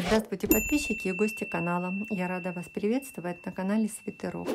Здравствуйте, подписчики и гости канала. Я рада вас приветствовать на канале Свитерок.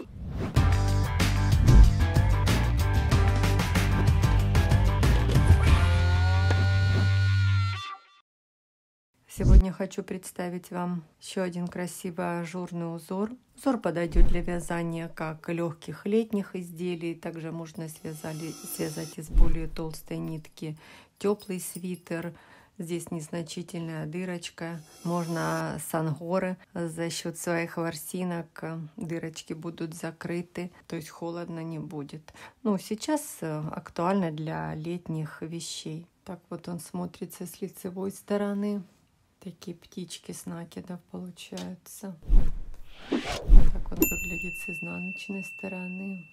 Сегодня хочу представить вам еще один красивый ажурный узор. Узор подойдет для вязания как легких летних изделий. Также можно связать из более толстой нитки теплый свитер. Здесь незначительная дырочка. Можно с ангоры. За счет своих ворсинок дырочки будут закрыты, то есть холодно не будет. Ну, сейчас актуально для летних вещей. Так вот он смотрится с лицевой стороны. Такие птички с накидов получаются. Так он выглядит с изнаночной стороны.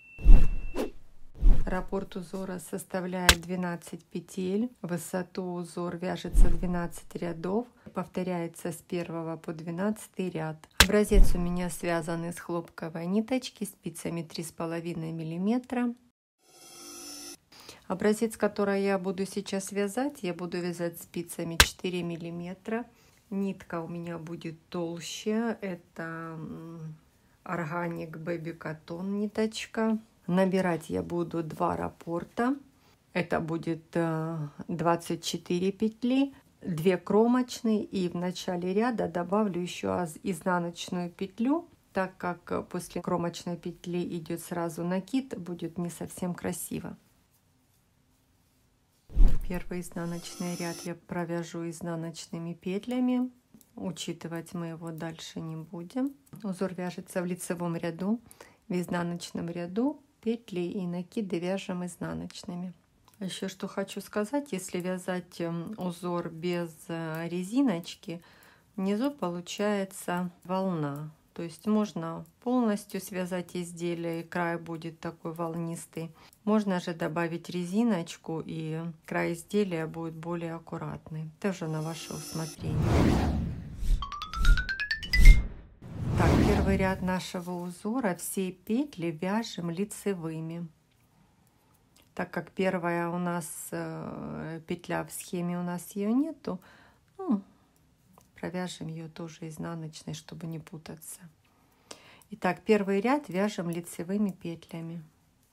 Раппорт узора составляет 12 петель. Высоту узор вяжется 12 рядов. Повторяется с 1 по 12 ряд. Образец у меня связан из хлопковой ниточки спицами 3,5 мм. Образец, который я буду сейчас вязать, я буду вязать спицами 4 мм. Нитка у меня будет толще. Это Organic Baby Cotton ниточка. Набирать я буду 2 раппорта. Это будет 24 петли, 2 кромочные. И в начале ряда добавлю еще изнаночную петлю. Так как после кромочной петли идет сразу накид, будет не совсем красиво. Первый изнаночный ряд я провяжу изнаночными петлями. Учитывать мы его дальше не будем. Узор вяжется в лицевом ряду. В изнаночном ряду петли и накиды вяжем изнаночными. Еще что хочу сказать, если вязать узор без резиночки, внизу получается волна. То есть можно полностью связать изделие, и край будет такой волнистый. Можно же добавить резиночку, и край изделия будет более аккуратный. Тоже на ваше усмотрение. Так, первый ряд нашего узора, все петли вяжем лицевыми. Так как первая у нас петля в схеме, у нас ее нету, провяжем ее тоже изнаночной, чтобы не путаться. Итак, первый ряд вяжем лицевыми петлями.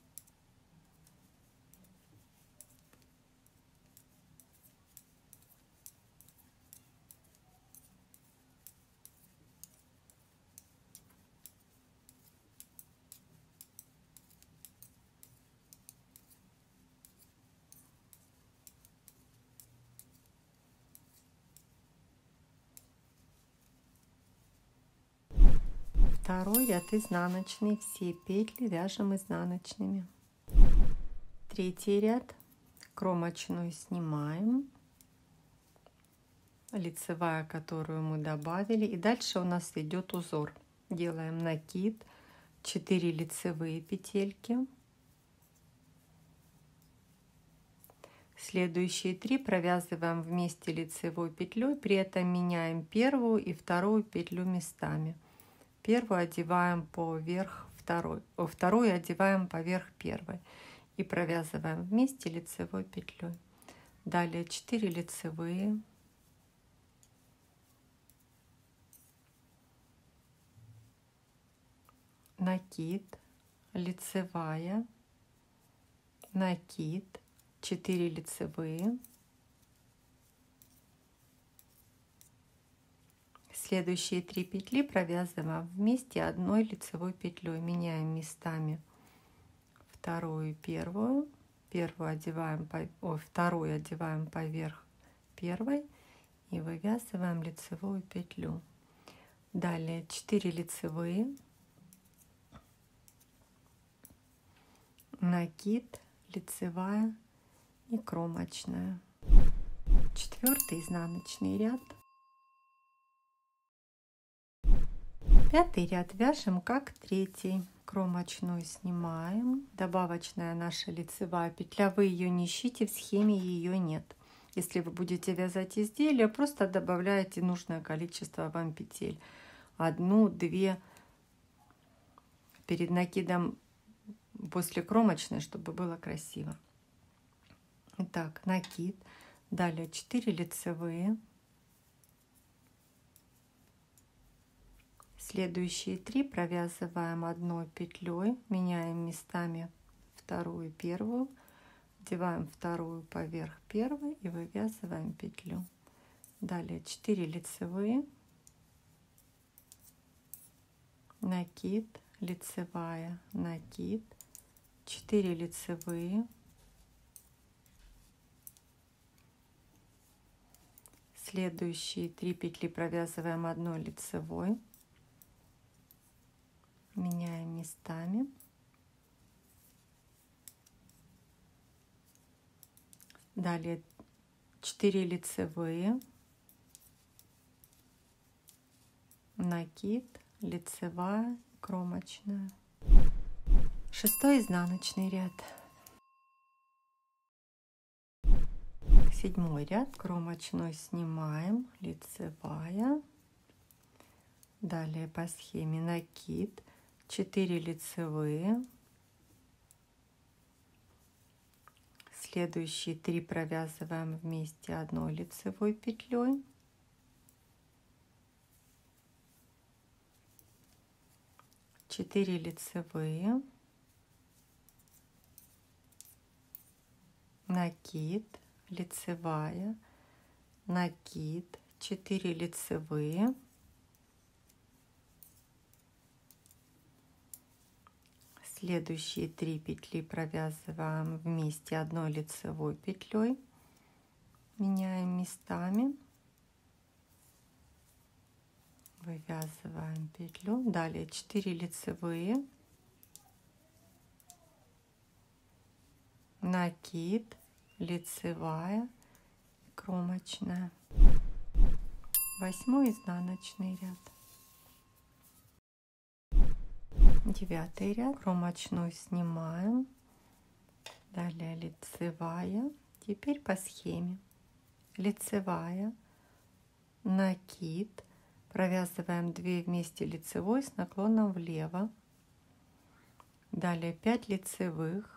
Второй ряд изнаночный, все петли вяжем изнаночными. Третий ряд кромочную снимаем, лицевая, которую мы добавили, и дальше у нас идет узор. Делаем накид, 4 лицевые петельки, следующие 3 провязываем вместе лицевой петлей, при этом меняем первую и вторую петлю местами. Первую одеваем поверх второй, вторую одеваем поверх первой и провязываем вместе лицевой петлей. Далее 4 лицевые, накид, лицевая, накид, 4 лицевые. Следующие 3 петли провязываем вместе одной лицевой петлей, меняем местами вторую и первую. Вторую одеваем поверх первой и вывязываем лицевую петлю. Далее 4 лицевые, накид, лицевая и кромочная. 4-й изнаночный ряд. 5-й ряд вяжем как 3-й. Кромочную снимаем. Добавочная наша лицевая петля. Вы ее не ищите, в схеме ее нет. Если вы будете вязать изделие, просто добавляете нужное количество вам петель. 1, 2 перед накидом после кромочной, чтобы было красиво. Итак, накид. Далее 4 лицевые. Следующие 3 провязываем одной петлей, меняем местами вторую и первую, одеваем вторую поверх первой и вывязываем петлю. Далее 4 лицевые, накид, лицевая, накид, 4 лицевые, следующие 3 петли провязываем одной лицевой, меняем местами, далее 4 лицевые, накид, лицевая, кромочная, 6-й изнаночный ряд, 7-й ряд, кромочной снимаем, лицевая, далее по схеме накид, 4 лицевые, следующие 3 провязываем вместе одной лицевой петлей, 4 лицевые, накид, лицевая, накид, 4 лицевые, следующие 3 петли провязываем вместе одной лицевой петлей, меняем местами, вывязываем петлю, далее 4 лицевые, накид, лицевая, кромочная, 8-й изнаночный ряд, 9-й ряд, кромочную снимаем, далее лицевая, теперь по схеме лицевая, накид, провязываем 2 вместе лицевой с наклоном влево, далее 5 лицевых,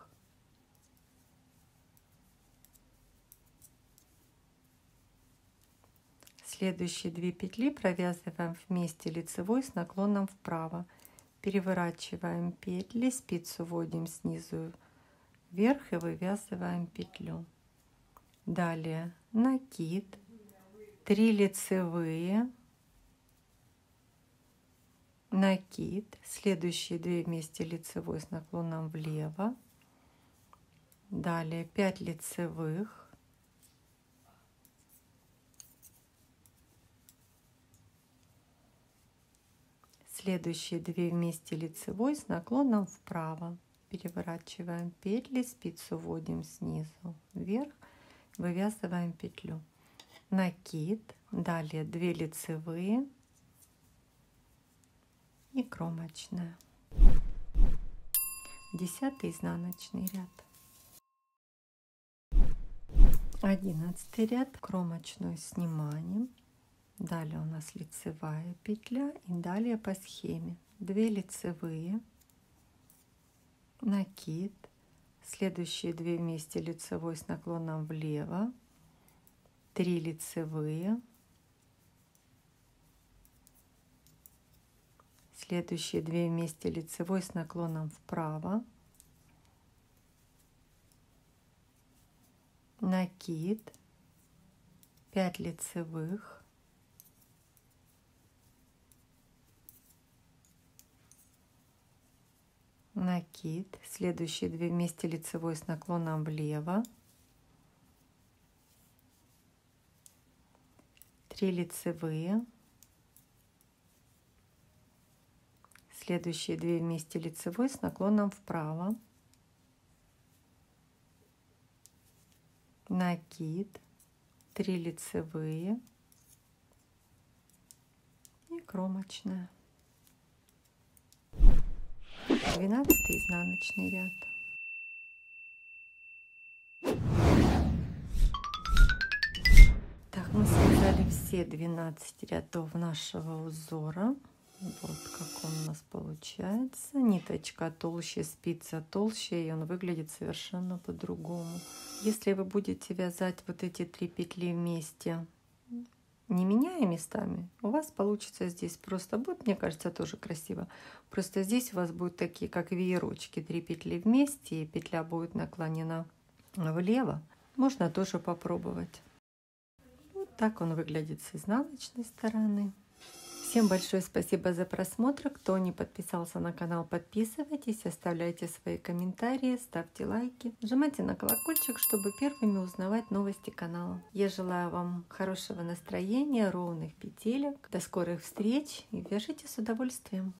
следующие 2 петли провязываем вместе лицевой с наклоном вправо, переворачиваем петли, спицу вводим снизу вверх и вывязываем петлю. Далее накид, 3 лицевые, накид, следующие 2 вместе лицевой с наклоном влево, далее 5 лицевых, следующие 2 вместе лицевой с наклоном вправо, переворачиваем петли, спицу вводим снизу вверх, вывязываем петлю, накид, далее 2 лицевые и кромочная, 10-й изнаночный ряд, 11-й ряд, кромочную снимаем, далее у нас лицевая петля и далее по схеме 2 лицевые, накид, следующие 2 вместе лицевой с наклоном влево, 3 лицевые, следующие 2 вместе лицевой с наклоном вправо, накид, 5 лицевых, накид, следующие 2 вместе лицевой с наклоном влево, 3 лицевые, следующие 2 вместе лицевой с наклоном вправо, накид, 3 лицевые и кромочная, 12-й изнаночный ряд. Так, мы связали все 12 рядов нашего узора. Вот как он у нас получается. Ниточка толще, спица толще, и он выглядит совершенно по-другому. Если вы будете вязать вот эти 3 петли вместе не меняя местами, у вас получится здесь просто будет, мне кажется, тоже красиво. Просто здесь у вас будут такие, как веерочки, 3 петли вместе, и петля будет наклонена влево. Можно тоже попробовать. Вот так он выглядит с изнаночной стороны. Всем большое спасибо за просмотр. Кто не подписался на канал, подписывайтесь, оставляйте свои комментарии, ставьте лайки, нажимайте на колокольчик, чтобы первыми узнавать новости канала. Я желаю вам хорошего настроения, ровных петелек. До скорых встреч и вяжите с удовольствием.